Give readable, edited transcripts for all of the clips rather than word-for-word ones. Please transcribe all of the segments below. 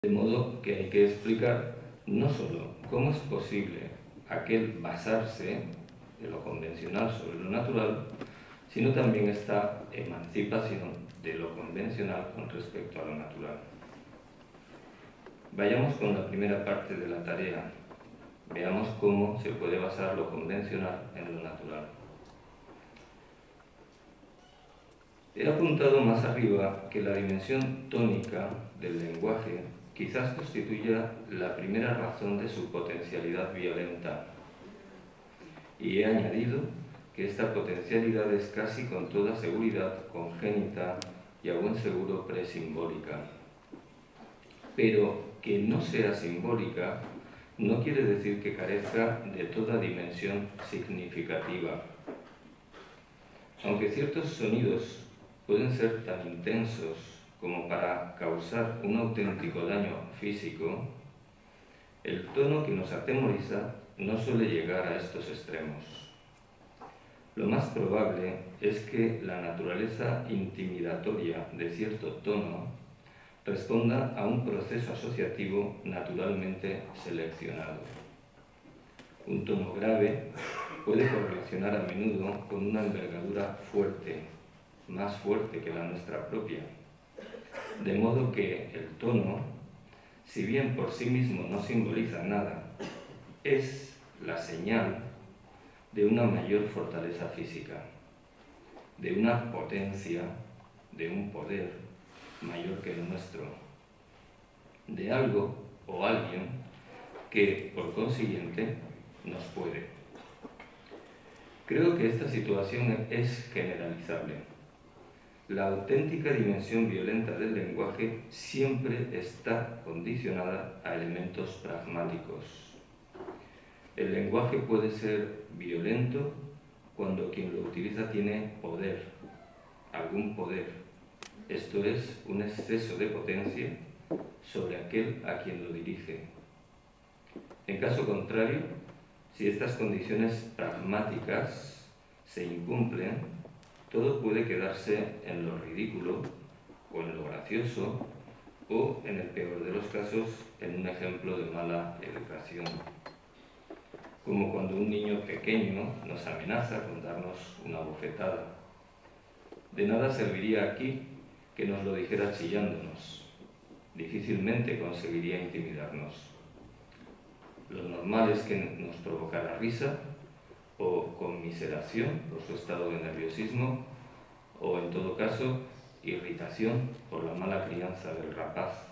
De modo que hay que explicar no solo cómo es posible aquel basarse de lo convencional sobre lo natural, sino también esta emancipación de lo convencional con respecto a lo natural. Vayamos con la primera parte de la tarea. Veamos cómo se puede basar lo convencional en lo natural. He apuntado más arriba que la dimensión tónica del lenguaje quizás constituya la primera razón de su potencialidad violenta. Y he añadido que esta potencialidad es casi con toda seguridad congénita y a buen seguro presimbólica. Pero que no sea simbólica no quiere decir que carezca de toda dimensión significativa. Aunque ciertos sonidos pueden ser tan intensos como para causar un auténtico daño físico, el tono que nos atemoriza no suele llegar a estos extremos. Lo más probable es que la naturaleza intimidatoria de cierto tono responda a un proceso asociativo naturalmente seleccionado. Un tono grave puede correlacionar a menudo con una envergadura fuerte, más fuerte que la nuestra propia. De modo que el tono, si bien por sí mismo no simboliza nada, es la señal de una mayor fortaleza física, de una potencia, de un poder mayor que el nuestro, de algo o alguien que, por consiguiente, nos puede. Creo que esta situación es generalizable. La auténtica dimensión violenta del lenguaje siempre está condicionada a elementos pragmáticos. El lenguaje puede ser violento cuando quien lo utiliza tiene poder, algún poder. Esto es, un exceso de potencia sobre aquel a quien lo dirige. En caso contrario, si estas condiciones pragmáticas se incumplen, todo puede quedarse en lo ridículo o en lo gracioso o, en el peor de los casos, en un ejemplo de mala educación. Como cuando un niño pequeño nos amenaza con darnos una bofetada. De nada serviría aquí que nos lo dijera chillándonos. Difícilmente conseguiría intimidarnos. Lo normal es que nos provocara risa o conmiseración por su estado de nerviosismo o, en todo caso, irritación por la mala crianza del rapaz.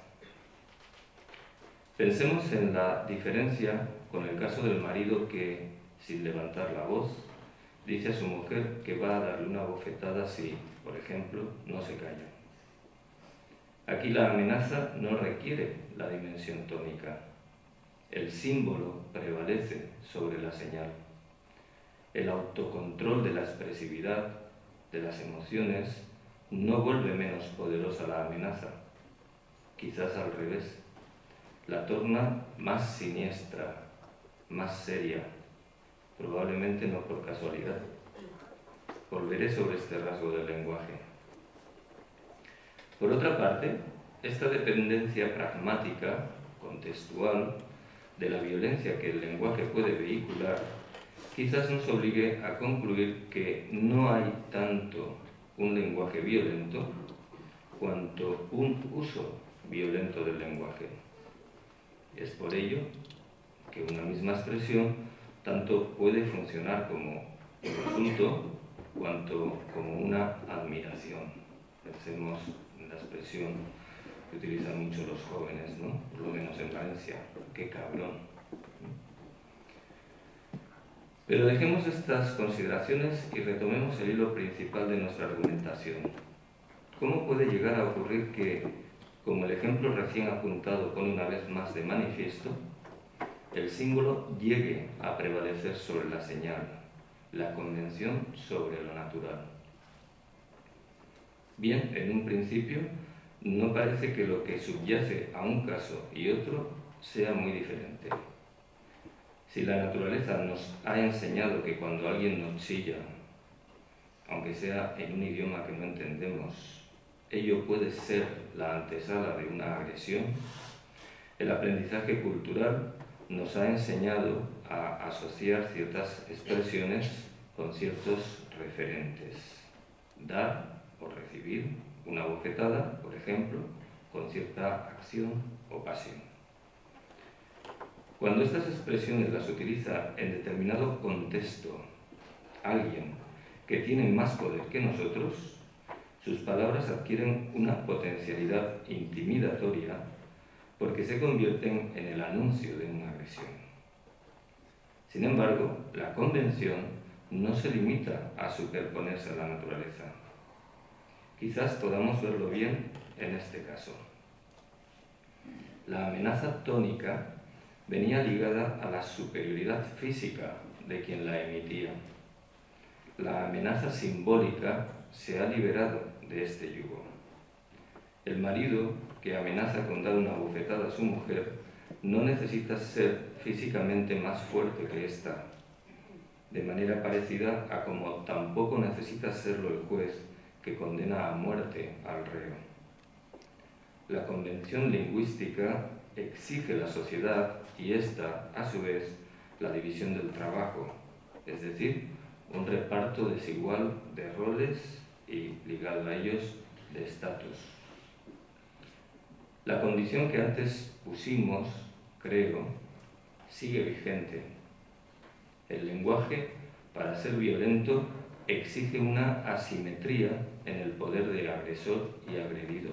Pensemos en la diferencia con el caso del marido que, sin levantar la voz, dice a su mujer que va a darle una bofetada si, por ejemplo, no se calla. Aquí la amenaza no requiere la dimensión tónica. El símbolo prevalece sobre la señal. El autocontrol de la expresividad, de las emociones, no vuelve menos poderosa la amenaza. Quizás al revés. La torna más siniestra, más seria, probablemente no por casualidad. Volveré sobre este rasgo del lenguaje. Por otra parte, esta dependencia pragmática, contextual, de la violencia que el lenguaje puede vehicular, quizás nos obligue a concluir que no hay tanto un lenguaje violento cuanto un uso violento del lenguaje. Es por ello que una misma expresión tanto puede funcionar como insulto cuanto como una admiración. Pensemos en la expresión que utilizan mucho los jóvenes, ¿no? Por lo menos en Valencia, ¡qué cabrón! Pero dejemos estas consideraciones y retomemos el hilo principal de nuestra argumentación. ¿Cómo puede llegar a ocurrir que, como el ejemplo recién apuntado pone una vez más de manifiesto, el símbolo llegue a prevalecer sobre la señal, la convención sobre lo natural? Bien, en un principio, no parece que lo que subyace a un caso y otro sea muy diferente. Si la naturaleza nos ha enseñado que cuando alguien nos chilla, aunque sea en un idioma que no entendemos, ello puede ser la antesala de una agresión, El aprendizaje cultural nos ha enseñado a asociar ciertas expresiones con ciertos referentes. Dar o recibir una bofetada, por ejemplo, con cierta acción o pasión. Cuando estas expresiones las utiliza en determinado contexto alguien que tiene más poder que nosotros, sus palabras adquieren una potencialidad intimidatoria porque se convierten en el anuncio de una agresión. Sin embargo, la convención no se limita a superponerse a la naturaleza. Quizás podamos verlo bien en este caso. La amenaza tónica venía ligada a la superioridad física de quien la emitía. La amenaza simbólica se ha liberado de este yugo. El marido que amenaza con dar una bofetada a su mujer no necesita ser físicamente más fuerte que ésta, de manera parecida a como tampoco necesita serlo el juez que condena a muerte al reo. La convención lingüística exige la sociedad y ésta, a su vez, la división del trabajo, es decir, un reparto desigual de roles y, ligado a ellos, de estatus. La condición que antes pusimos, creo, sigue vigente. El lenguaje, para ser violento, exige una asimetría en el poder del agresor y agredido.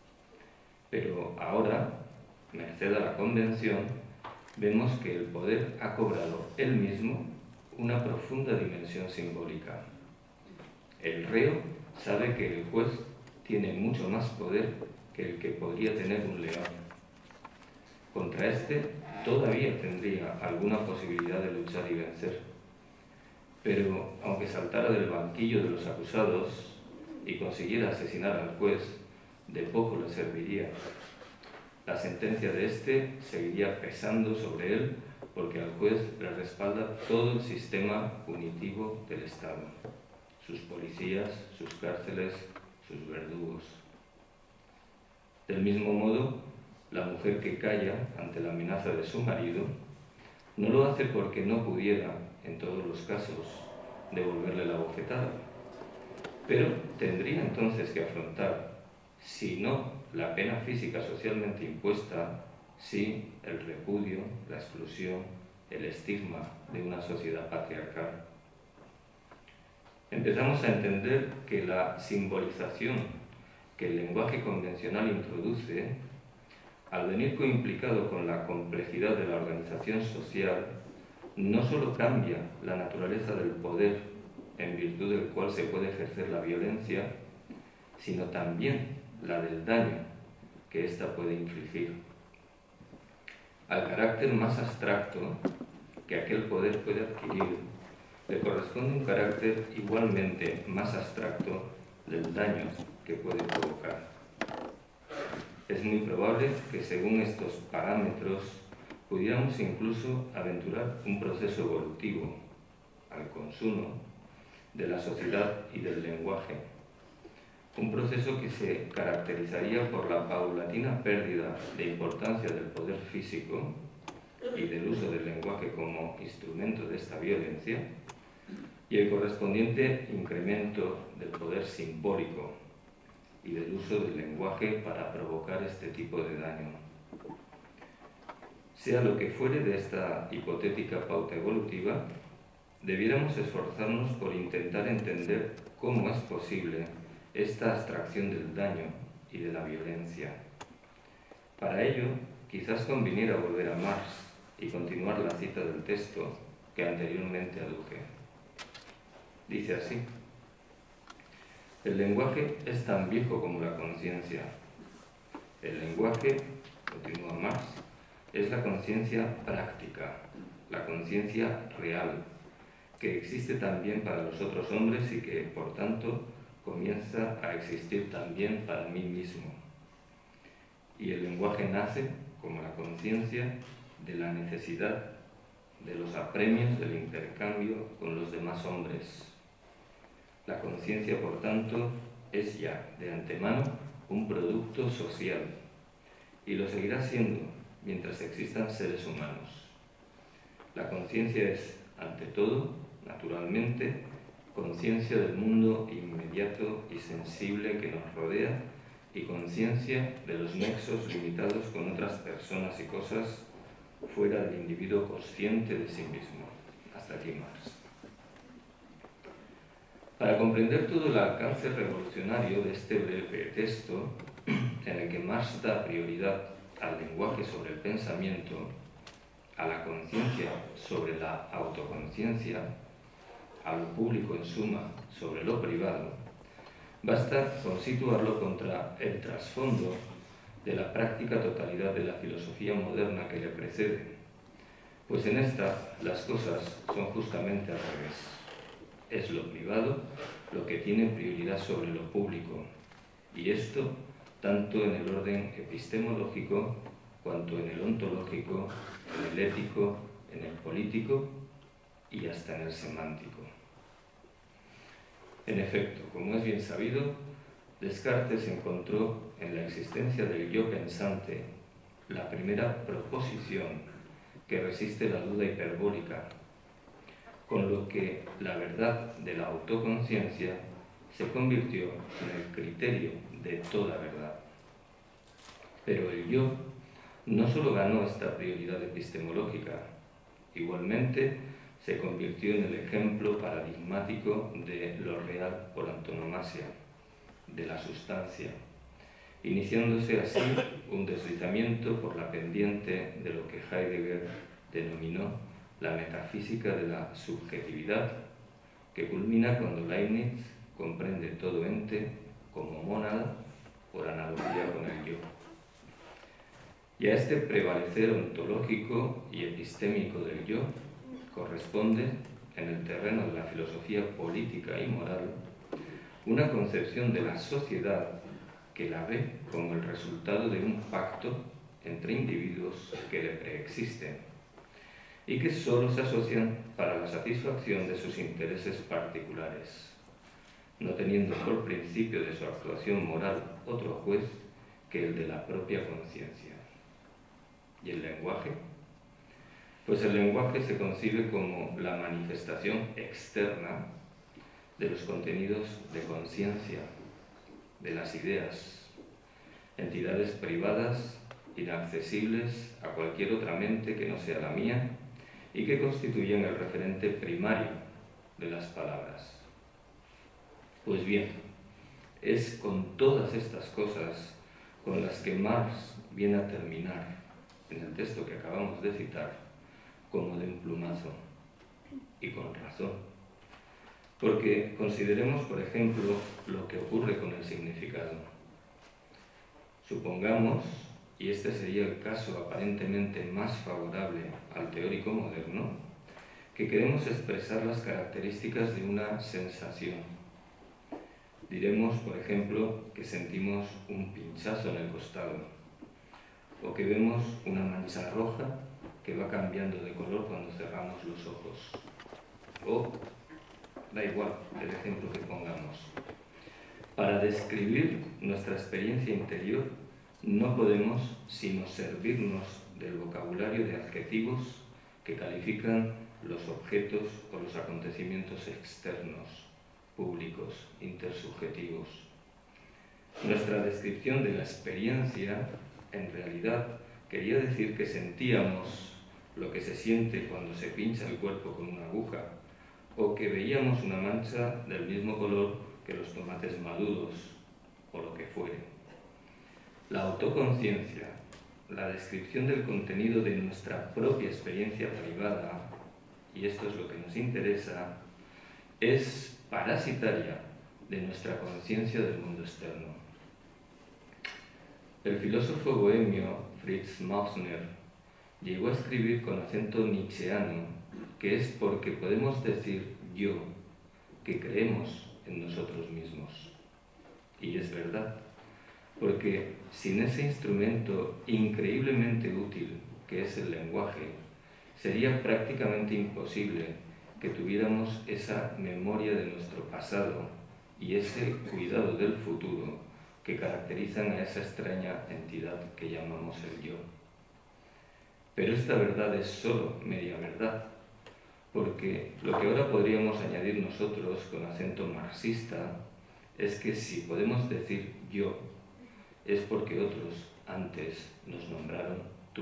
Pero ahora, merced a la convención, vemos que el poder ha cobrado él mismo una profunda dimensión simbólica. El reo sabe que el juez tiene mucho más poder que el que podría tener un león. Contra este todavía tendría alguna posibilidad de luchar y vencer. Pero aunque saltara del banquillo de los acusados y consiguiera asesinar al juez, de poco le serviría. La sentencia de este seguiría pesando sobre él porque al juez le respalda todo el sistema punitivo del Estado, sus policías, sus cárceles, sus verdugos. Del mismo modo, la mujer que calla ante la amenaza de su marido no lo hace porque no pudiera, en todos los casos, devolverle la bofetada, pero tendría entonces que afrontar, si no la pena física socialmente impuesta, sí el repudio, la exclusión, el estigma de una sociedad patriarcal. Empezamos a entender que la simbolización que el lenguaje convencional introduce, al venir coimplicado con la complejidad de la organización social, no solo cambia la naturaleza del poder en virtud del cual se puede ejercer la violencia, sino también la del daño que ésta puede infligir. Al carácter más abstracto que aquel poder puede adquirir, le corresponde un carácter igualmente más abstracto del daño que puede provocar. Es muy probable que según estos parámetros pudiéramos incluso aventurar un proceso evolutivo al consumo de la sociedad y del lenguaje. Un proceso que se caracterizaría por la paulatina pérdida de importancia del poder físico y del uso del lenguaje como instrumento de esta violencia y el correspondiente incremento del poder simbólico y del uso del lenguaje para provocar este tipo de daño. Sea lo que fuere de esta hipotética pauta evolutiva, debiéramos esforzarnos por intentar entender cómo es posible esta abstracción del daño y de la violencia. Para ello, quizás conviniera volver a Marx y continuar la cita del texto que anteriormente aduje. Dice así: el lenguaje es tan viejo como la conciencia. El lenguaje, continúa Marx, es la conciencia práctica, la conciencia real, que existe también para los otros hombres y que, por tanto, comienza a existir también para mí mismo. Y el lenguaje nace, como la conciencia, de la necesidad de los apremios del intercambio con los demás hombres. La conciencia, por tanto, es ya de antemano un producto social y lo seguirá siendo mientras existan seres humanos. La conciencia es, ante todo, naturalmente, conciencia del mundo inmediato y sensible que nos rodea y conciencia de los nexos limitados con otras personas y cosas fuera del individuo consciente de sí mismo. Hasta aquí Marx. Para comprender todo el alcance revolucionario de este breve texto, en el que Marx da prioridad al lenguaje sobre el pensamiento, a la conciencia sobre la autoconciencia, a lo público en suma sobre lo privado, basta con situarlo contra el trasfondo de la práctica totalidad de la filosofía moderna que le precede, pues en esta las cosas son justamente al revés. Es lo privado lo que tiene prioridad sobre lo público, y esto tanto en el orden epistemológico cuanto en el ontológico, en el ético, en el político y hasta en el semántico. En efecto, como es bien sabido, Descartes encontró en la existencia del yo pensante la primera proposición que resiste la duda hiperbólica, con lo que la verdad de la autoconciencia se convirtió en el criterio de toda verdad. Pero el yo no solo ganó esta prioridad epistemológica, igualmente se convirtió en el ejemplo paradigmático de lo real por antonomasia, de la sustancia, iniciándose así un deslizamiento por la pendiente de lo que Heidegger denominó la metafísica de la subjetividad, que culmina cuando Leibniz comprende todo ente como mónada por analogía con el yo. Y a este prevalecer ontológico y epistémico del yo corresponde, en el terreno de la filosofía política y moral, una concepción de la sociedad que la ve como el resultado de un pacto entre individuos que le preexisten y que solo se asocian para la satisfacción de sus intereses particulares, no teniendo por principio de su actuación moral otro juez que el de la propia conciencia. ¿Y el lenguaje? Pues el lenguaje se concibe como la manifestación externa de los contenidos de conciencia, de las ideas, entidades privadas, inaccesibles a cualquier otra mente que no sea la mía y que constituyen el referente primario de las palabras. Pues bien, es con todas estas cosas con las que Marx viene a terminar en el texto que acabamos de citar, como de un plumazo, y con razón. Porque consideremos, por ejemplo, lo que ocurre con el significado. Supongamos, y este sería el caso aparentemente más favorable al teórico moderno, que queremos expresar las características de una sensación. Diremos, por ejemplo, que sentimos un pinchazo en el costado, o que vemos una mancha roja que va cambiando de color cuando cerramos los ojos. O, da igual el ejemplo que pongamos. Para describir nuestra experiencia interior no podemos sino servirnos del vocabulario de adjetivos que califican los objetos o los acontecimientos externos, públicos, intersubjetivos. Nuestra descripción de la experiencia, en realidad, quería decir que sentíamos lo que se siente cuando se pincha el cuerpo con una aguja, o que veíamos una mancha del mismo color que los tomates maduros, o lo que fuere. La autoconciencia, la descripción del contenido de nuestra propia experiencia privada, y esto es lo que nos interesa, es parasitaria de nuestra conciencia del mundo externo. El filósofo bohemio Fritz Mausner llegó a escribir con acento nietzscheano que es porque podemos decir yo, que creemos en nosotros mismos. Y es verdad, porque sin ese instrumento increíblemente útil que es el lenguaje, sería prácticamente imposible que tuviéramos esa memoria de nuestro pasado y ese cuidado del futuro que caracterizan a esa extraña entidad que llamamos el yo. Pero esta verdad es solo media verdad, porque lo que ahora podríamos añadir nosotros con acento marxista es que si podemos decir yo, es porque otros antes nos nombraron tú.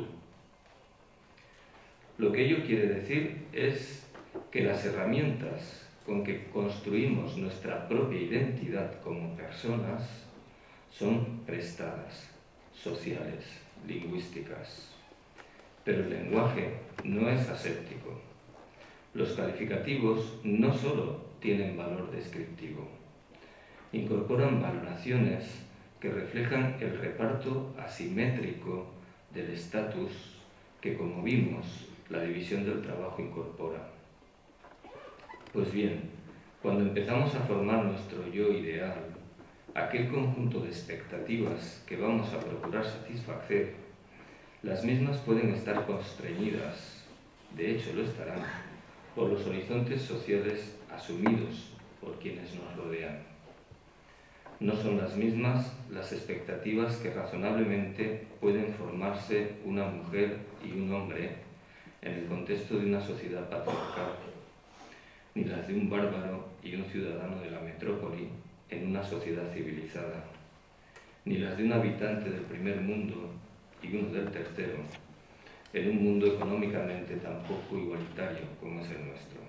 Lo que ello quiere decir es que las herramientas con que construimos nuestra propia identidad como personas son prestadas, sociales, lingüísticas. Pero el lenguaje no es aséptico. Los calificativos no solo tienen valor descriptivo, incorporan valoraciones que reflejan el reparto asimétrico del estatus que, como vimos, la división del trabajo incorpora. Pues bien, cuando empezamos a formar nuestro yo ideal, aquel conjunto de expectativas que vamos a procurar satisfacer, las mismas pueden estar constreñidas, de hecho lo estarán, por los horizontes sociales asumidos por quienes nos rodean. No son las mismas las expectativas que razonablemente pueden formarse una mujer y un hombre en el contexto de una sociedad patriarcal, ni las de un bárbaro y un ciudadano de la metrópoli en una sociedad civilizada, ni las de un habitante del primer mundo y uno del tercero, en un mundo económicamente tan poco igualitario como es el nuestro.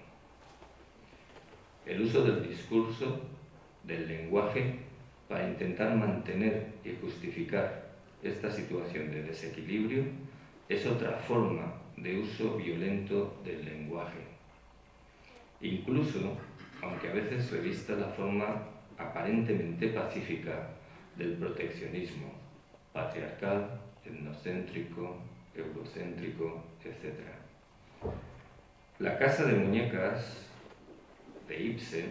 El uso del discurso, del lenguaje, para intentar mantener y justificar esta situación de desequilibrio, es otra forma de uso violento del lenguaje. Incluso, aunque a veces revista la forma aparentemente pacífica del proteccionismo, patriarcal, etnocéntrico, eurocéntrico, etc. La casa de muñecas de Ibsen,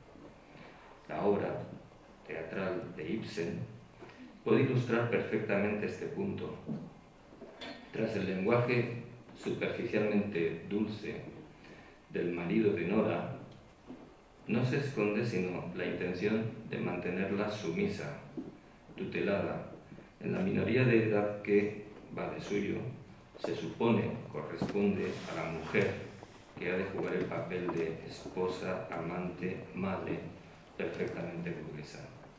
la obra teatral de Ibsen, puede ilustrar perfectamente este punto. Tras el lenguaje superficialmente dulce del marido de Nora, no se esconde sino la intención de mantenerla sumisa, tutelada, en la minoría de edad que, va de suyo, se supone corresponde a la mujer que ha de jugar el papel de esposa, amante, madre, perfectamente burguesa.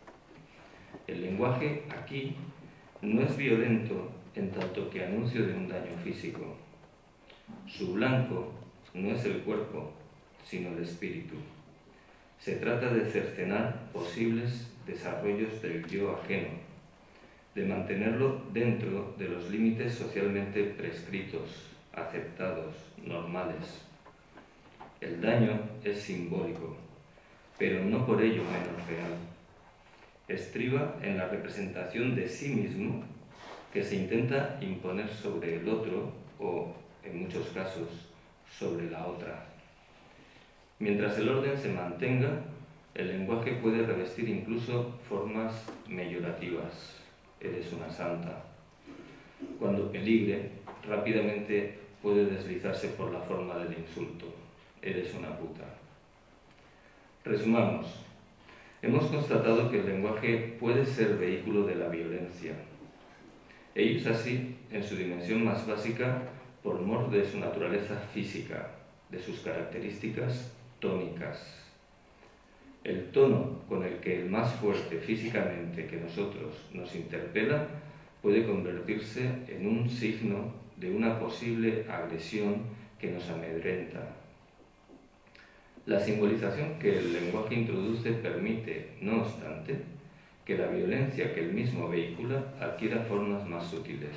El lenguaje aquí no es violento en tanto que anuncio de un daño físico. Su blanco no es el cuerpo, sino el espíritu. Se trata de cercenar posibles desarrollos del yo ajeno, de mantenerlo dentro de los límites socialmente prescritos, aceptados, normales. El daño es simbólico, pero no por ello menos real. Estriba en la representación de sí mismo que se intenta imponer sobre el otro o, en muchos casos, sobre la otra. Mientras el orden se mantenga, el lenguaje puede revestir incluso formas meyorativas. Eres una santa. Cuando peligre, rápidamente puede deslizarse por la forma del insulto. Eres una puta. Resumamos. Hemos constatado que el lenguaje puede ser vehículo de la violencia. Ello es así, en su dimensión más básica, por mor de su naturaleza física, de sus características tónicas. El tono con el que el más fuerte físicamente que nosotros nos interpela puede convertirse en un signo de una posible agresión que nos amedrenta. La simbolización que el lenguaje introduce permite, no obstante, que la violencia que el mismo vehicula adquiera formas más sutiles.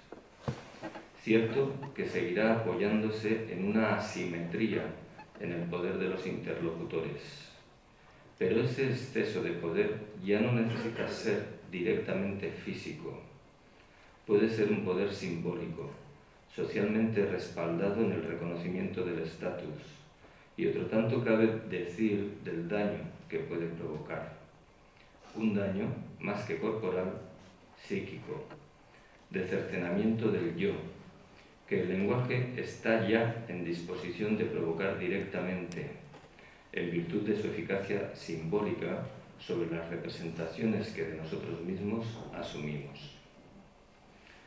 Cierto que seguirá apoyándose en una asimetría en el poder de los interlocutores, pero ese exceso de poder ya no necesita ser directamente físico. Puede ser un poder simbólico, socialmente respaldado en el reconocimiento del estatus, y otro tanto cabe decir del daño que puede provocar. Un daño, más que corporal, psíquico, de cercenamiento del yo, que el lenguaje está ya en disposición de provocar directamente, en virtud de su eficacia simbólica sobre las representaciones que de nosotros mismos asumimos.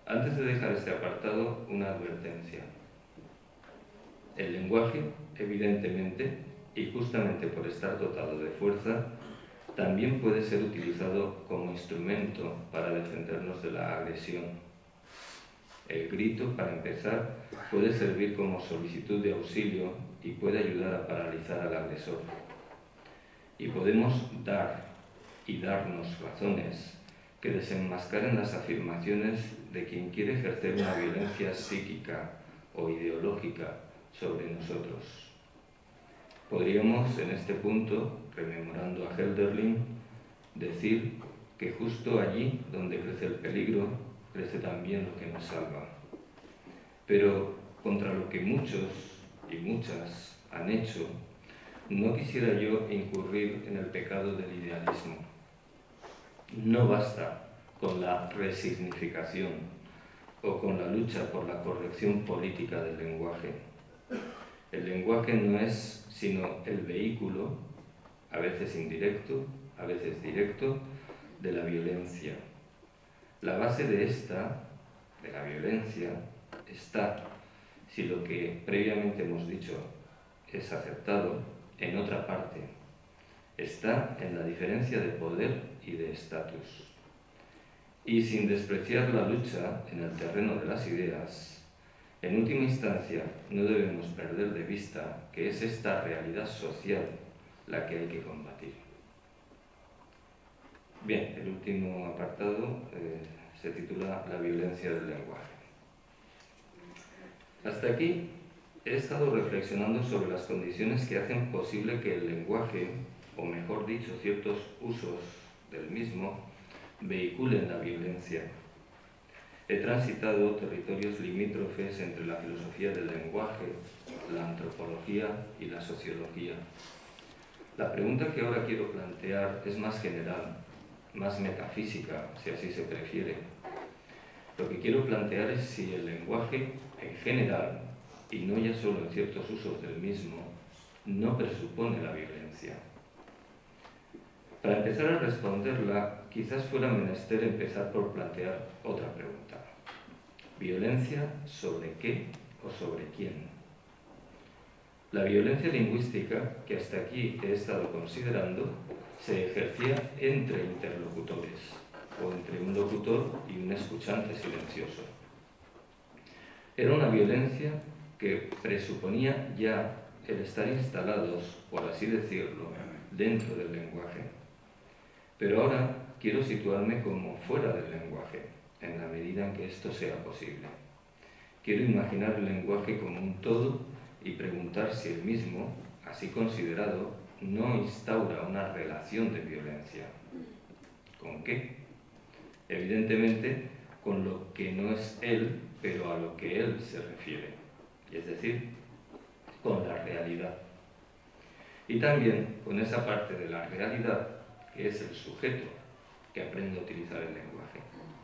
Antes de dejar este apartado, una advertencia. El lenguaje, evidentemente, y justamente por estar dotado de fuerza, también puede ser utilizado como instrumento para defendernos de la agresión. El grito, para empezar, puede servir como solicitud de auxilio y puede ayudar a paralizar al agresor. Y podemos dar y darnos razones que desenmascaren las afirmaciones de quien quiere ejercer una violencia psíquica o ideológica sobre nosotros. Podríamos, en este punto, rememorando a Hölderlin, decir que justo allí donde crece el peligro, crece también lo que nos salva. Pero contra lo que muchos y muchas han hecho, no quisiera yo incurrir en el pecado del idealismo. No basta con la resignificación o con la lucha por la corrección política del lenguaje. El lenguaje no es sino el vehículo, a veces indirecto, a veces directo, de la violencia. La base de la violencia, está, si lo que previamente hemos dicho es aceptado, en otra parte. Está en la diferencia de poder y de estatus. Y sin despreciar la lucha en el terreno de las ideas, en última instancia no debemos perder de vista que es esta realidad social la que hay que combatir. Bien, el último apartado se titula La violencia del lenguaje. Hasta aquí he estado reflexionando sobre las condiciones que hacen posible que el lenguaje, o mejor dicho, ciertos usos del mismo, vehiculen la violencia. He transitado territorios limítrofes entre la filosofía del lenguaje, la antropología y la sociología. La pregunta que ahora quiero plantear es más general, más metafísica, si así se prefiere. Lo que quiero plantear es si el lenguaje, en general, y no ya solo en ciertos usos del mismo, no presupone la violencia. Para empezar a responderla, quizás fuera menester empezar por plantear otra pregunta. ¿Violencia sobre qué o sobre quién? La violencia lingüística, que hasta aquí he estado considerando, se ejercía entre interlocutores, o entre un locutor y un escuchante silencioso. Era una violencia que presuponía ya el estar instalados, por así decirlo, dentro del lenguaje. Pero ahora quiero situarme como fuera del lenguaje, en la medida en que esto sea posible. Quiero imaginar el lenguaje como un todo y preguntar si el mismo, así considerado, no instaura una relación de violencia. ¿Con qué? Evidentemente, con lo que no es él, pero a lo que él se refiere, es decir, con la realidad. Y también con esa parte de la realidad que es el sujeto que aprende a utilizar el lenguaje.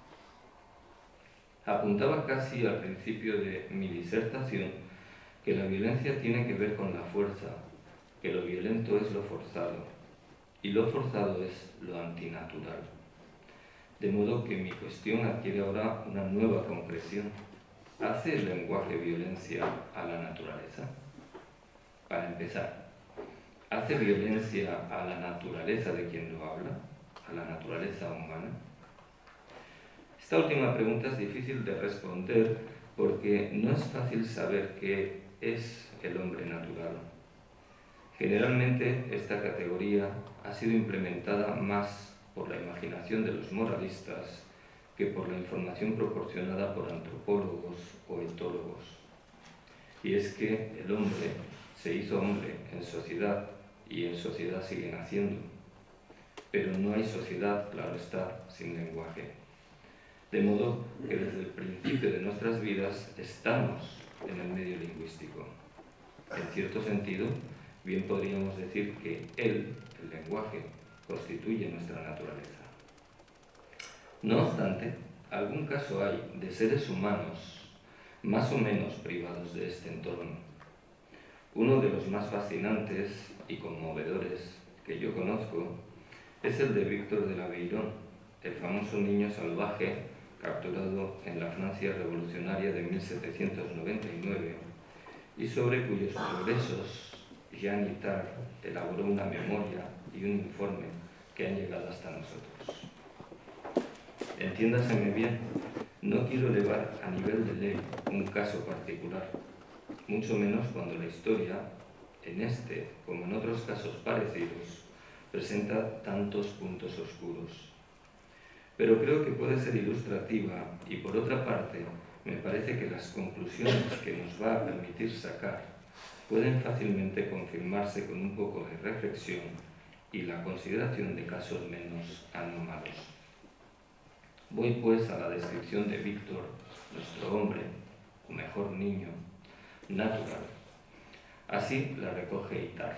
Apuntaba casi al principio de mi disertación que la violencia tiene que ver con la fuerza, que lo violento es lo forzado, y lo forzado es lo antinatural. De modo que mi cuestión adquiere ahora una nueva concreción. ¿Hace el lenguaje violencia a la naturaleza? Para empezar, ¿hace violencia a la naturaleza de quien lo habla? ¿A la naturaleza humana? Esta última pregunta es difícil de responder porque no es fácil saber qué es el hombre natural. Generalmente esta categoría ha sido implementada más por la imaginación de los moralistas que por la información proporcionada por antropólogos o etólogos. Y es que el hombre se hizo hombre en sociedad y en sociedad sigue naciendo. Pero no hay sociedad, claro está, sin lenguaje. De modo que desde el principio de nuestras vidas estamos en el medio lingüístico. En cierto sentido, bien podríamos decir que el lenguaje, constituye nuestra naturaleza. No obstante, algún caso hay de seres humanos más o menos privados de este entorno. Uno de los más fascinantes y conmovedores que yo conozco es el de Víctor de la Veyron, el famoso niño salvaje capturado en la Francia revolucionaria de 1799, y sobre cuyos progresos Jean Itard elaboró una memoria y un informe que han llegado hasta nosotros. Entiéndaseme bien, no quiero elevar a nivel de ley un caso particular, mucho menos cuando la historia, en este como en otros casos parecidos, presenta tantos puntos oscuros. Pero creo que puede ser ilustrativa y, por otra parte, me parece que las conclusiones que nos va a permitir sacar pueden fácilmente confirmarse con un poco de reflexión y la consideración de casos menos anómalos. Voy pues a la descripción de Víctor, nuestro hombre, o mejor niño, natural. Así la recoge Itard.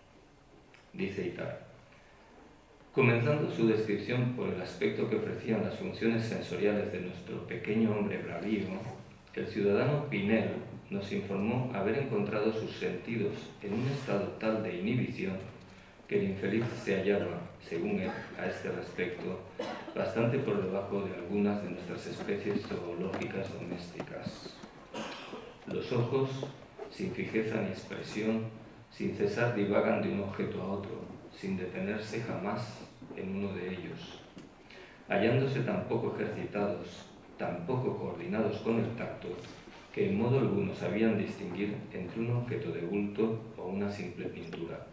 Dice Itard: comenzando su descripción por el aspecto que ofrecían las funciones sensoriales de nuestro pequeño hombre bravío, el ciudadano Pinel nos informó haber encontrado sus sentidos en un estado tal de inhibición que el infeliz se hallaba, según él, a este respecto, bastante por debajo de algunas de nuestras especies zoológicas domésticas. Los ojos, sin fijeza ni expresión, sin cesar divagan de un objeto a otro, sin detenerse jamás en uno de ellos, hallándose tan poco ejercitados, tan poco coordinados con el tacto, que en modo alguno sabían distinguir entre un objeto de bulto o una simple pintura.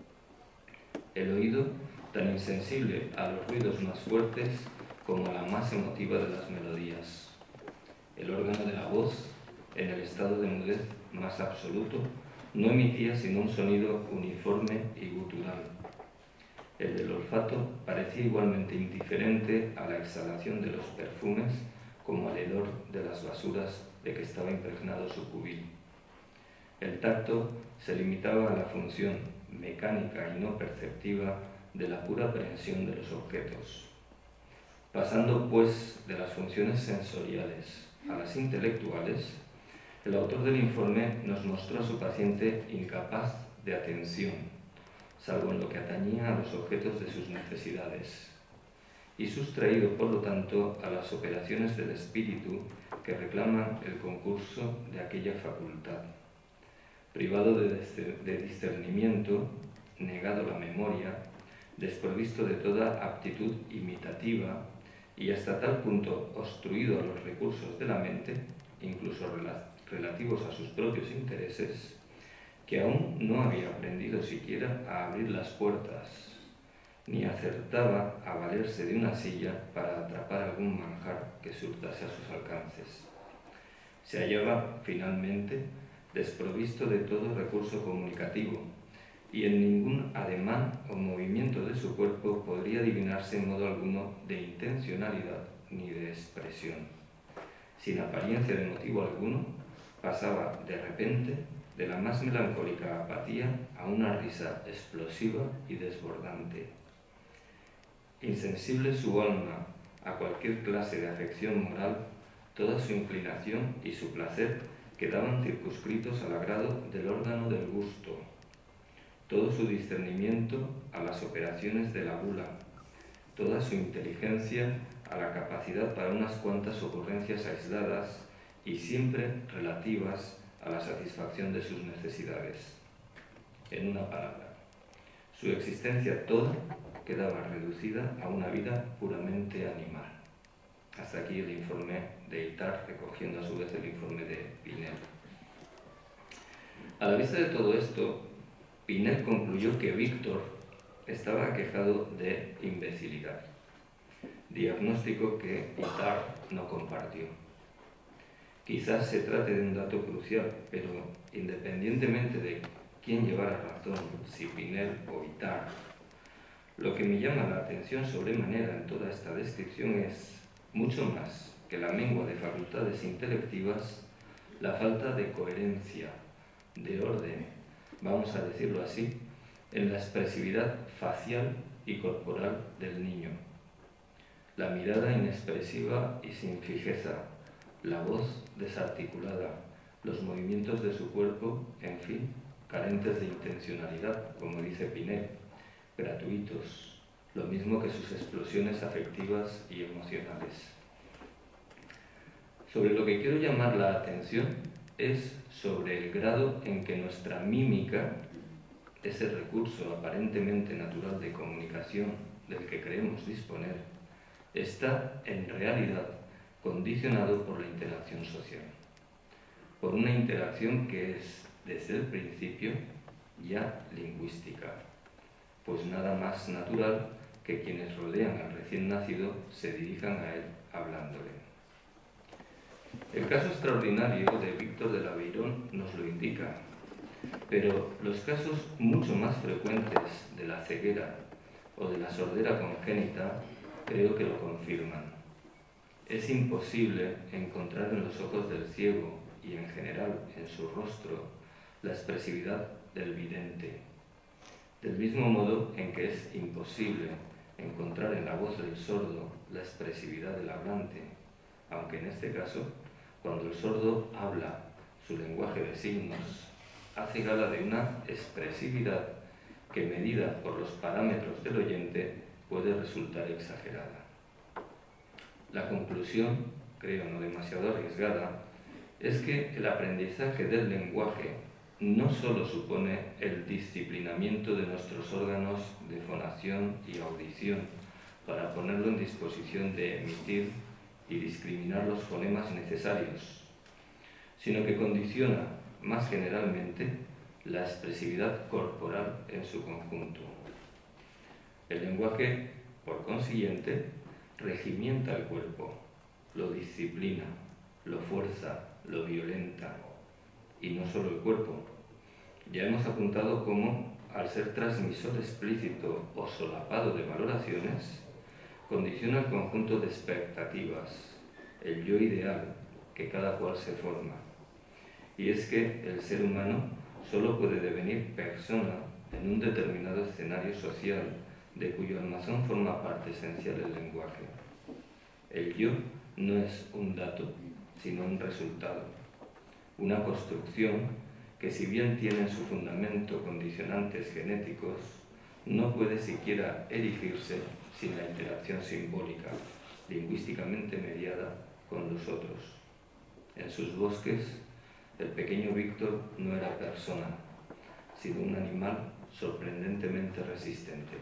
El oído, tan insensible a los ruidos más fuertes como a la más emotiva de las melodías. El órgano de la voz, en el estado de mudez más absoluto, no emitía sino un sonido uniforme y gutural. El del olfato parecía igualmente indiferente a la exhalación de los perfumes como al hedor de las basuras de que estaba impregnado su cubil. El tacto se limitaba a la función mecánica y no perceptiva de la pura aprehensión de los objetos. Pasando, pues, de las funciones sensoriales a las intelectuales, el autor del informe nos mostró a su paciente incapaz de atención, salvo en lo que atañía a los objetos de sus necesidades, y sustraído, por lo tanto, a las operaciones del espíritu que reclaman el concurso de aquella facultad. Privado de discernimiento, negado la memoria, desprovisto de toda aptitud imitativa y hasta tal punto obstruido a los recursos de la mente, incluso relativos a sus propios intereses, que aún no había aprendido siquiera a abrir las puertas, ni acertaba a valerse de una silla para atrapar algún manjar que se hurtase a sus alcances. Se hallaba, finalmente, desprovisto de todo recurso comunicativo, y en ningún ademán o movimiento de su cuerpo podría adivinarse en modo alguno de intencionalidad ni de expresión. Sin apariencia de motivo alguno, pasaba de repente de la más melancólica apatía a una risa explosiva y desbordante. Insensible su alma a cualquier clase de afección moral, toda su inclinación y su placer quedaban circunscritos al agrado del órgano del gusto, todo su discernimiento a las operaciones de la gula, toda su inteligencia a la capacidad para unas cuantas ocurrencias aisladas y siempre relativas a la satisfacción de sus necesidades. En una palabra, su existencia toda quedaba reducida a una vida puramente animal. Hasta aquí el informe de Itard, recogiendo a su vez el informe de Pinel. A la vista de todo esto, Pinel concluyó que Víctor estaba aquejado de imbecilidad, diagnóstico que Itard no compartió. Quizás se trate de un dato crucial, pero independientemente de quién llevara razón, si Pinel o Itard, lo que me llama la atención sobremanera en toda esta descripción es, mucho más que la mengua de facultades intelectivas, la falta de coherencia, de orden, vamos a decirlo así, en la expresividad facial y corporal del niño. La mirada inexpresiva y sin fijeza, la voz desarticulada, los movimientos de su cuerpo, en fin, carentes de intencionalidad, como dice Pinel, gratuitos, lo mismo que sus explosiones afectivas y emocionales. Sobre lo que quiero llamar la atención es sobre el grado en que nuestra mímica, ese recurso aparentemente natural de comunicación del que creemos disponer, está en realidad condicionado por la interacción social, por una interacción que es, desde el principio, ya lingüística, pues nada más natural que quienes rodean al recién nacido se dirijan a él hablándole. El caso extraordinario de Víctor de Laveirón nos lo indica, pero los casos mucho más frecuentes de la ceguera o de la sordera congénita creo que lo confirman. Es imposible encontrar en los ojos del ciego y en general en su rostro la expresividad del vidente, del mismo modo en que es imposible encontrar en la voz del sordo la expresividad del hablante, aunque en este caso, cuando el sordo habla su lenguaje de signos, hace gala de una expresividad que, medida por los parámetros del oyente, puede resultar exagerada. La conclusión, creo no demasiado arriesgada, es que el aprendizaje del lenguaje no solo supone el disciplinamiento de nuestros órganos de fonación y audición para ponerlo en disposición de emitir y discriminar los fonemas necesarios, sino que condiciona, más generalmente, la expresividad corporal en su conjunto. El lenguaje, por consiguiente, regimienta el cuerpo, lo disciplina, lo fuerza, lo violenta, y no solo el cuerpo. Ya hemos apuntado cómo, al ser transmisor explícito o solapado de valoraciones, condiciona el conjunto de expectativas, el yo ideal que cada cual se forma. Y es que el ser humano solo puede devenir persona en un determinado escenario social de cuyo almazón forma parte esencial el lenguaje. El yo no es un dato, sino un resultado, una construcción que, si bien tiene en su fundamento condicionantes genéticos, no puede siquiera erigirse sin la interacción simbólica, lingüísticamente mediada, con los otros. En sus bosques, el pequeño Víctor no era persona, sino un animal sorprendentemente resistente.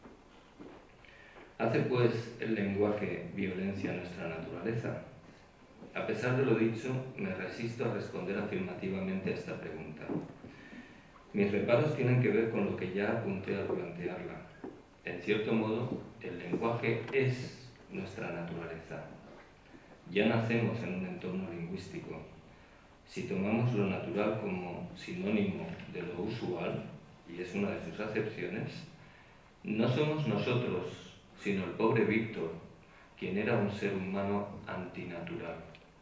¿Hace pues el lenguaje violencia a nuestra naturaleza? A pesar de lo dicho, me resisto a responder afirmativamente a esta pregunta. Mis reparos tienen que ver con lo que ya apunté al plantearla. En cierto modo, el lenguaje es nuestra naturaleza. Ya nacemos en un entorno lingüístico. Si tomamos lo natural como sinónimo de lo usual, y es una de sus acepciones, no somos nosotros, sino el pobre Víctor, quien era un ser humano antinatural.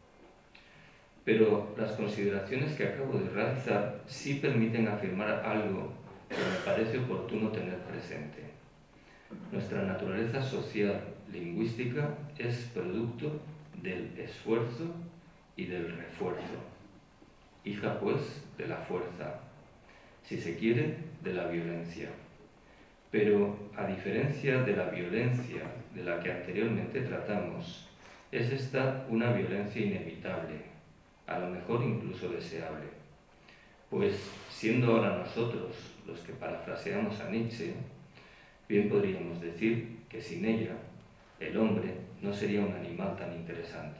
Pero las consideraciones que acabo de realizar sí permiten afirmar algo que me parece oportuno tener presente. Nuestra naturaleza social lingüística es producto del esfuerzo y del refuerzo, hija pues de la fuerza, si se quiere, de la violencia. Pero, a diferencia de la violencia de la que anteriormente tratamos, es esta una violencia inevitable, a lo mejor incluso deseable. Pues, siendo ahora nosotros los que parafraseamos a Nietzsche, bien podríamos decir que sin ella, el hombre no sería un animal tan interesante.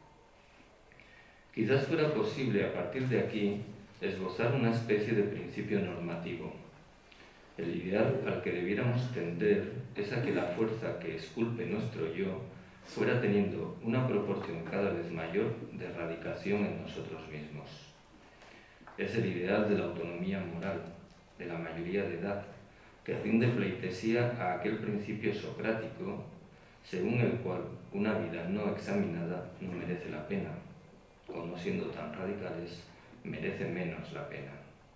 Quizás fuera posible, a partir de aquí, esbozar una especie de principio normativo. El ideal al que debiéramos tender es a que la fuerza que esculpe nuestro yo fuera teniendo una proporción cada vez mayor de radicación en nosotros mismos. Es el ideal de la autonomía moral, de la mayoría de edad, que rinde pleitesía a aquel principio socrático según el cual una vida no examinada no merece la pena, o no siendo tan radicales, merece menos la pena.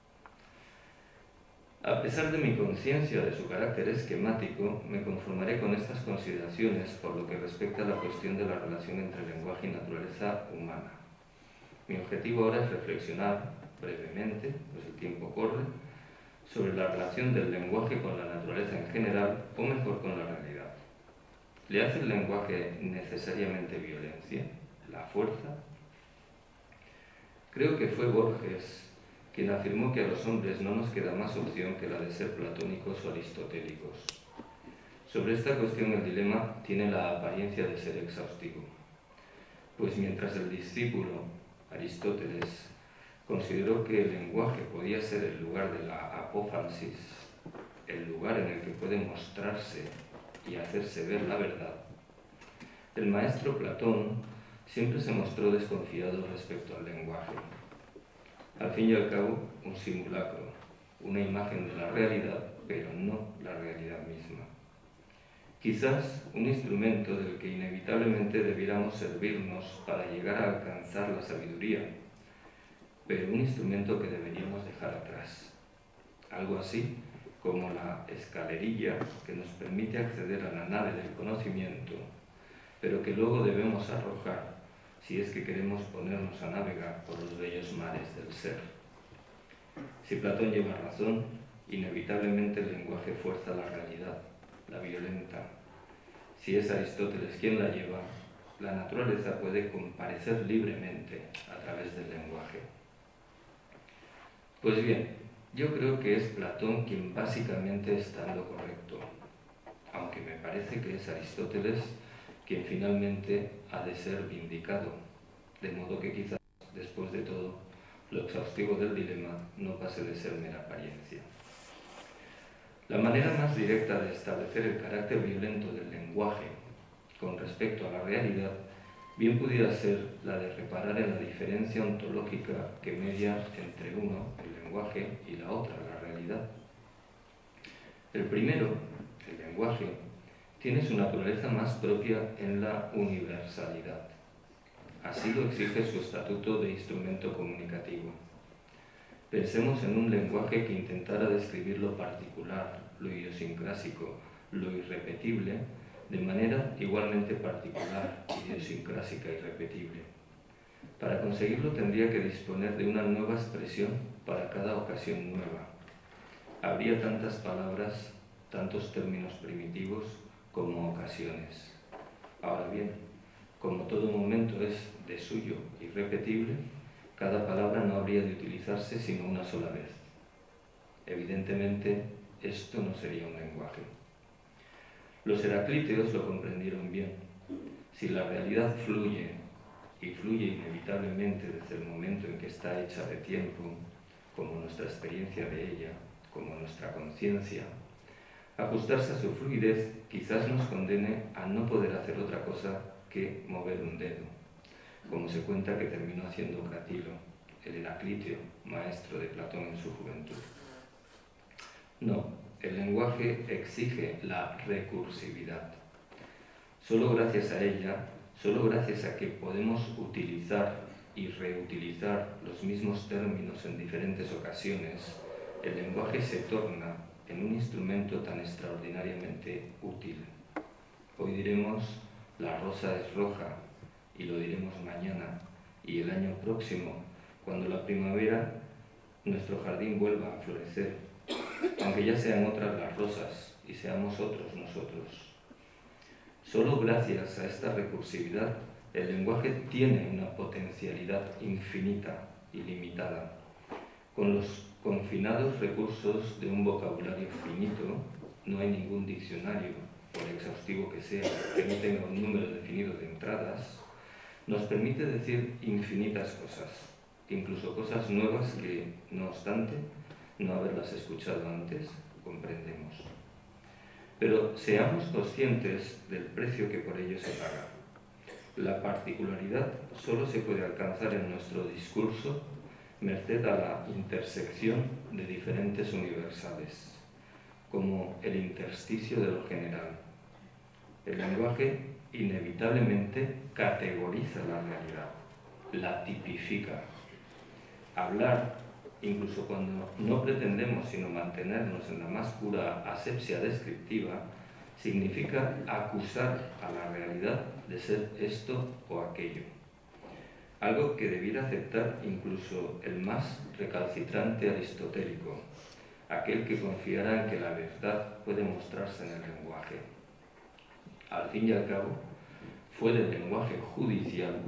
A pesar de mi conciencia de su carácter esquemático, me conformaré con estas consideraciones por lo que respecta a la cuestión de la relación entre lenguaje y naturaleza humana. Mi objetivo ahora es reflexionar brevemente, pues el tiempo corre, sobre la relación del lenguaje con la naturaleza en general, o mejor con la realidad. ¿Le hace el lenguaje necesariamente violencia, la fuerza Creo que fue Borges quien afirmó que a los hombres no nos queda más opción que la de ser platónicos o aristotélicos. Sobre esta cuestión el dilema tiene la apariencia de ser exhaustivo, pues mientras el discípulo, Aristóteles, consideró que el lenguaje podía ser el lugar de la apófasis, el lugar en el que puede mostrarse y hacerse ver la verdad, el maestro Platón siempre se mostró desconfiado respecto al lenguaje. Al fin y al cabo, un simulacro, una imagen de la realidad, pero no la realidad misma. Quizás un instrumento del que inevitablemente debiéramos servirnos para llegar a alcanzar la sabiduría, pero un instrumento que deberíamos dejar atrás. Algo así como la escalerilla que nos permite acceder a la nave del conocimiento, pero que luego debemos arrojar si es que queremos ponernos a navegar por los bellos mares del ser. Si Platón lleva razón, inevitablemente el lenguaje fuerza la realidad, la violenta. Si es Aristóteles quien la lleva, la naturaleza puede comparecer libremente a través del lenguaje. Pues bien, yo creo que es Platón quien básicamente está en lo correcto, aunque me parece que es Aristóteles quien finalmente ha de ser vindicado, de modo que quizás, después de todo, lo exhaustivo del dilema no pase de ser mera apariencia. La manera más directa de establecer el carácter violento del lenguaje con respecto a la realidad bien pudiera ser la de reparar en la diferencia ontológica que media entre uno, el lenguaje, y la otra, la realidad. El primero, el lenguaje, tiene su naturaleza más propia en la universalidad. Así lo exige su estatuto de instrumento comunicativo. Pensemos en un lenguaje que intentara describir lo particular, lo idiosincrásico, lo irrepetible, de manera igualmente particular, idiosincrásica y repetible. Para conseguirlo tendría que disponer de una nueva expresión para cada ocasión nueva. Habría tantas palabras, tantos términos primitivos como ocasiones. Ahora bien, como todo momento es de suyo irrepetible, cada palabra no habría de utilizarse sino una sola vez. Evidentemente, esto no sería un lenguaje. Los heraclíteos lo comprendieron bien. Si la realidad fluye, y fluye inevitablemente desde el momento en que está hecha de tiempo, como nuestra experiencia de ella, como nuestra conciencia, ajustarse a su fluidez quizás nos condene a no poder hacer otra cosa que mover un dedo, como se cuenta que terminó haciendo Cratilo, el heraclíteo, maestro de Platón en su juventud. No, el lenguaje exige la recursividad. Solo gracias a ella, solo gracias a que podemos utilizar y reutilizar los mismos términos en diferentes ocasiones, el lenguaje se torna en un instrumento tan extraordinariamente útil. Hoy diremos, la rosa es roja, y lo diremos mañana, y el año próximo, cuando la primavera, nuestro jardín vuelva a florecer, aunque ya sean otras las rosas y seamos otros nosotros. Solo gracias a esta recursividad, el lenguaje tiene una potencialidad infinita, ilimitada. Con los confinados recursos de un vocabulario finito, no hay ningún diccionario, por exhaustivo que sea, que no tenga un número definido de entradas, nos permite decir infinitas cosas, incluso cosas nuevas que, no obstante, no haberlas escuchado antes, comprendemos. Pero seamos conscientes del precio que por ello se paga. La particularidad solo se puede alcanzar en nuestro discurso merced a la intersección de diferentes universales, como el intersticio de lo general. El lenguaje inevitablemente categoriza la realidad, la tipifica. Hablar, incluso cuando no pretendemos sino mantenernos en la más pura asepsia descriptiva, significa acusar a la realidad de ser esto o aquello. Algo que debiera aceptar incluso el más recalcitrante aristotélico, aquel que confiara en que la verdad puede mostrarse en el lenguaje. Al fin y al cabo, fue del lenguaje judicial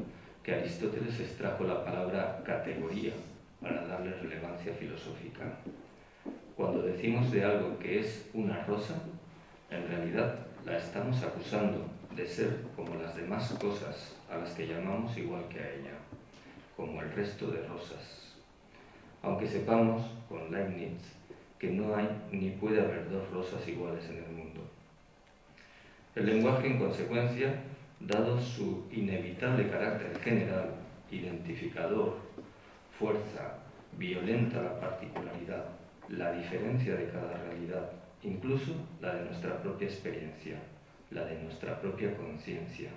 que Aristóteles extrajo la palabra categoría para darle relevancia filosófica. Cuando decimos de algo que es una rosa, en realidad la estamos acusando de ser como las demás cosas a las que llamamos igual que a ella, como el resto de rosas. Aunque sepamos, con Leibniz, que no hay ni puede haber dos rosas iguales en el mundo. El lenguaje, en consecuencia, dado su inevitable carácter general, identificador, fuerza, violenta la particularidad, la diferencia de cada realidad, incluso la de nuestra propia experiencia, la de nuestra propia conciencia.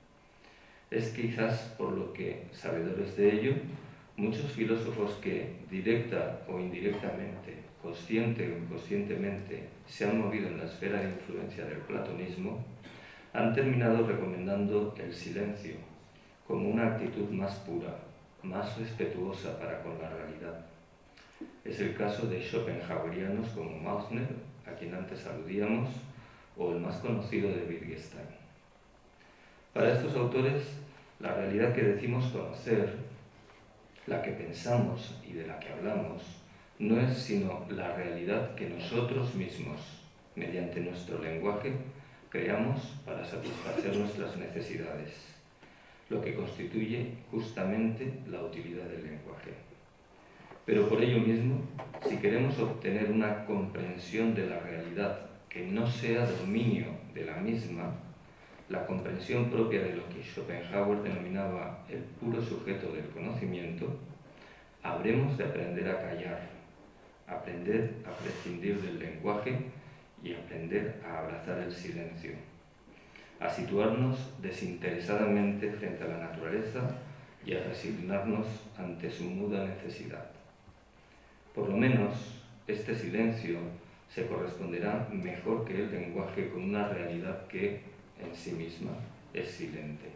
Es quizás por lo que, sabedores de ello, muchos filósofos que, directa o indirectamente, consciente o inconscientemente, se han movido en la esfera de influencia del platonismo, han terminado recomendando el silencio como una actitud más pura, más respetuosa para con la realidad. Es el caso de schopenhauerianos como Mausner, a quien antes aludíamos, o el más conocido de Wittgenstein. Para estos autores, la realidad que decimos conocer, la que pensamos y de la que hablamos, no es sino la realidad que nosotros mismos, mediante nuestro lenguaje, creamos para satisfacer nuestras necesidades, lo que constituye justamente la utilidad del lenguaje. Pero por ello mismo, si queremos obtener una comprensión de la realidad que no sea dominio de la misma, la comprensión propia de lo que Schopenhauer denominaba el puro sujeto del conocimiento, habremos de aprender a callar, aprender a prescindir del lenguaje y aprender a abrazar el silencio, a situarnos desinteresadamente frente a la naturaleza y a resignarnos ante su muda necesidad. Por lo menos, este silencio se corresponderá mejor que el lenguaje con una realidad que, en sí misma, es silente.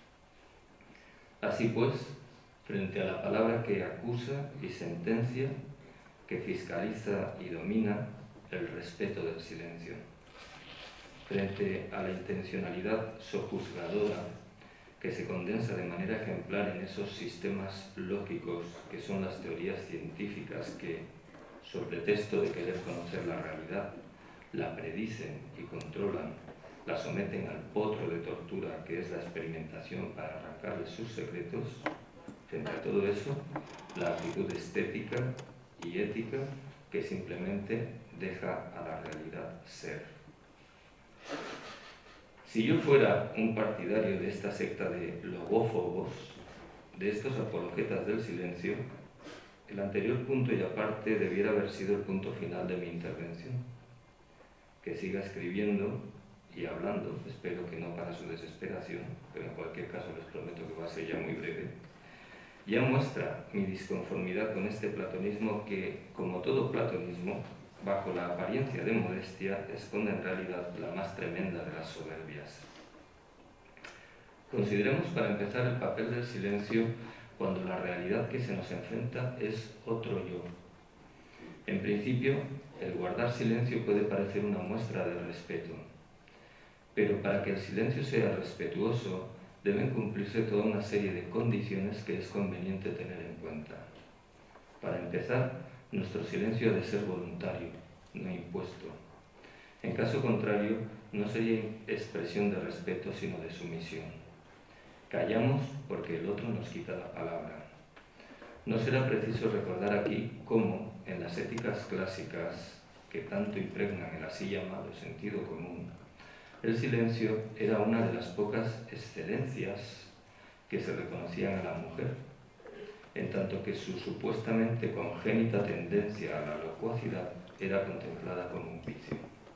Así pues, frente a la palabra que acusa y sentencia, que fiscaliza y domina, el respeto del silencio. Frente a la intencionalidad sojuzgadora que se condensa de manera ejemplar en esos sistemas lógicos que son las teorías científicas que, sobre pretexto de querer conocer la realidad, la predicen y controlan, la someten al potro de tortura que es la experimentación para arrancarle sus secretos. Frente a todo eso, la actitud estética y ética que simplemente deja a la realidad ser. Si yo fuera un partidario de esta secta de logófobos, de estos apologetas del silencio, el anterior punto y aparte debiera haber sido el punto final de mi intervención. Que siga escribiendo y hablando, espero que no para su desesperación, pero en cualquier caso les prometo que va a ser ya muy breve, ya muestra mi disconformidad con este platonismo que, como todo platonismo, bajo la apariencia de modestia, esconde en realidad la más tremenda de las soberbias. Consideremos para empezar el papel del silencio cuando la realidad que se nos enfrenta es otro yo. En principio, el guardar silencio puede parecer una muestra de respeto, pero para que el silencio sea respetuoso, deben cumplirse toda una serie de condiciones que es conveniente tener en cuenta. Para empezar, nuestro silencio ha de ser voluntario, no impuesto. En caso contrario, no sería expresión de respeto, sino de sumisión. Callamos porque el otro nos quita la palabra. No será preciso recordar aquí cómo, en las éticas clásicas, que tanto impregnan el así llamado sentido común, el silencio era una de las pocas excelencias que se reconocían a la mujer, en tanto que su supuestamente congénita tendencia a la locuacidad era contemplada como un vicio.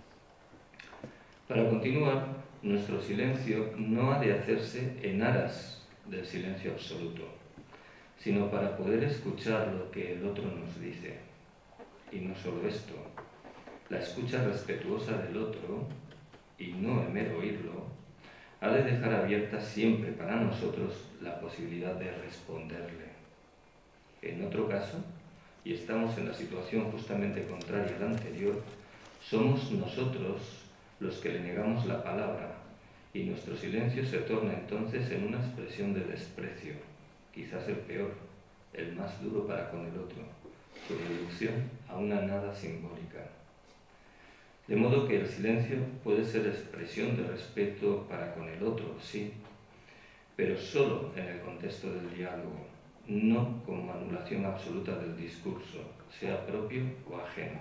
Para continuar, nuestro silencio no ha de hacerse en aras del silencio absoluto, sino para poder escuchar lo que el otro nos dice. Y no solo esto, la escucha respetuosa del otro, y no el mero oírlo, ha de dejar abierta siempre para nosotros la posibilidad de responderle. En otro caso, y estamos en la situación justamente contraria a la anterior, somos nosotros los que le negamos la palabra, y nuestro silencio se torna entonces en una expresión de desprecio, quizás el peor, el más duro para con el otro, su reducción a una nada simbólica. De modo que el silencio puede ser expresión de respeto para con el otro, sí, pero solo en el contexto del diálogo, no como anulación absoluta del discurso, sea propio o ajeno.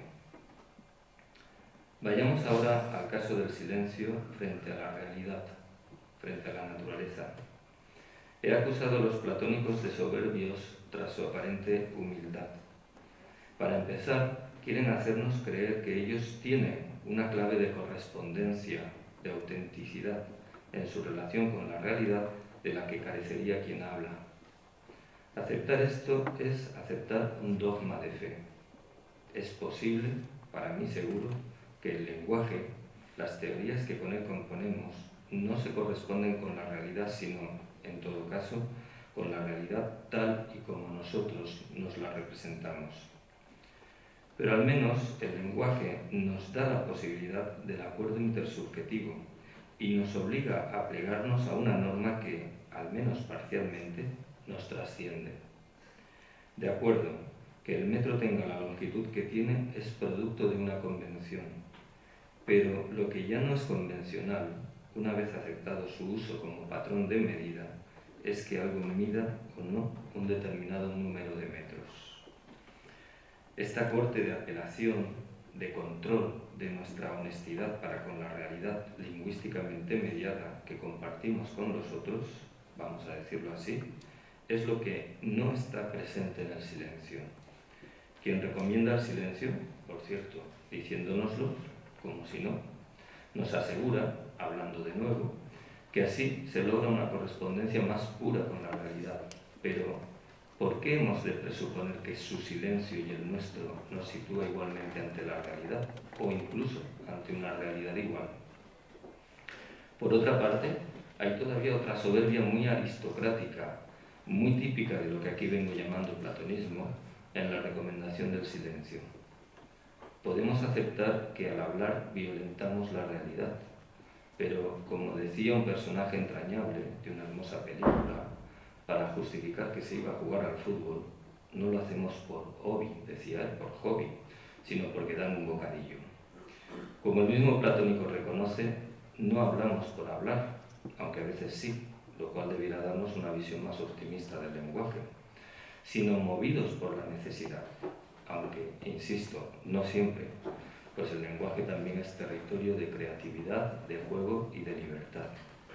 Vayamos ahora al caso del silencio frente a la realidad, frente a la naturaleza. He acusado a los platónicos de soberbios tras su aparente humildad. Para empezar, quieren hacernos creer que ellos tienen una clave de correspondencia, de autenticidad en su relación con la realidad de la que carecería quien habla. Aceptar esto es aceptar un dogma de fe. Es posible, para mí seguro, que el lenguaje, las teorías que con él componemos, no se corresponden con la realidad, sino, en todo caso, con la realidad tal y como nosotros nos la representamos. Pero al menos el lenguaje nos da la posibilidad del acuerdo intersubjetivo y nos obliga a plegarnos a una norma que, al menos parcialmente, nos trasciende. De acuerdo, que el metro tenga la longitud que tiene es producto de una convención, pero lo que ya no es convencional, una vez aceptado su uso como patrón de medida, es que algo mida o no un determinado número de metros. Esta corte de apelación, de control de nuestra honestidad para con la realidad lingüísticamente mediada que compartimos con los otros, vamos a decirlo así, es lo que no está presente en el silencio. Quien recomienda el silencio, por cierto, diciéndonoslo como si no, nos asegura, hablando de nuevo, que así se logra una correspondencia más pura con la realidad. Pero, ¿por qué hemos de presuponer que su silencio y el nuestro nos sitúa igualmente ante la realidad, o incluso ante una realidad igual? Por otra parte, hay todavía otra soberbia muy aristocrática, muy típica de lo que aquí vengo llamando platonismo, en la recomendación del silencio. Podemos aceptar que al hablar violentamos la realidad, pero, como decía un personaje entrañable de una hermosa película, para justificar que se iba a jugar al fútbol, no lo hacemos por hobby, decía él, por hobby, sino porque dan un bocadillo. Como el mismo platónico reconoce, no hablamos por hablar, aunque a veces sí, lo cual debiera darnos una visión más optimista del lenguaje, sino movidos por la necesidad, aunque, insisto, no siempre, pues el lenguaje también es territorio de creatividad, de juego y de libertad.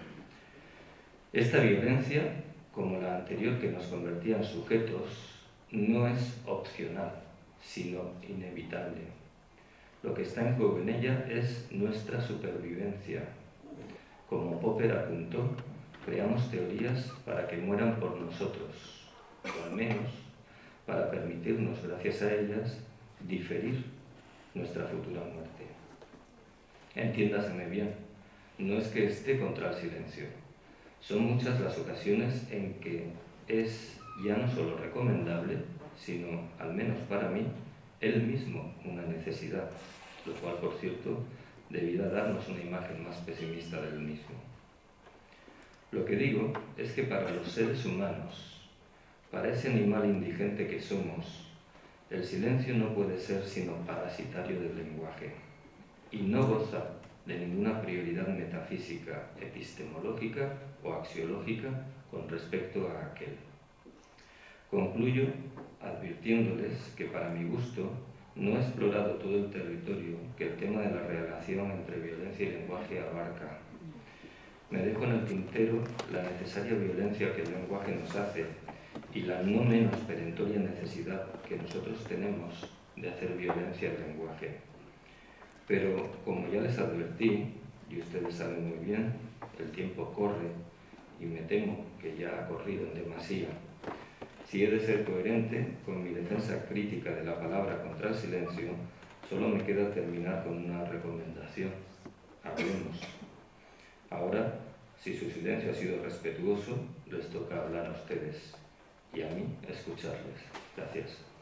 Esta violencia, como la anterior que nos convertía en sujetos, no es opcional, sino inevitable. Lo que está en juego en ella es nuestra supervivencia. Como Popper apuntó, creamos teorías para que mueran por nosotros, o al menos para permitirnos, gracias a ellas, diferir nuestra futura muerte. Entiéndaseme bien, no es que esté contra el silencio. Son muchas las ocasiones en que es ya no solo recomendable, sino, al menos para mí, él mismo una necesidad, lo cual, por cierto, debiera darnos una imagen más pesimista del mismo. Lo que digo es que para los seres humanos, para ese animal indigente que somos, el silencio no puede ser sino parasitario del lenguaje y no goza de ninguna prioridad metafísica, epistemológica o axiológica con respecto a aquel. Concluyo advirtiéndoles que para mi gusto no he explorado todo el territorio que el tema de la relación entre violencia y lenguaje abarca. Me dejo en el tintero la necesaria violencia que el lenguaje nos hace y la no menos perentoria necesidad que nosotros tenemos de hacer violencia al lenguaje. Pero, como ya les advertí, y ustedes saben muy bien, el tiempo corre y me temo que ya ha corrido en demasía. Si he de ser coherente con mi defensa crítica de la palabra contra el silencio, solo me queda terminar con una recomendación. Hablemos. Ahora, si su silencio ha sido respetuoso, les toca hablar a ustedes y a mí escucharles. Gracias.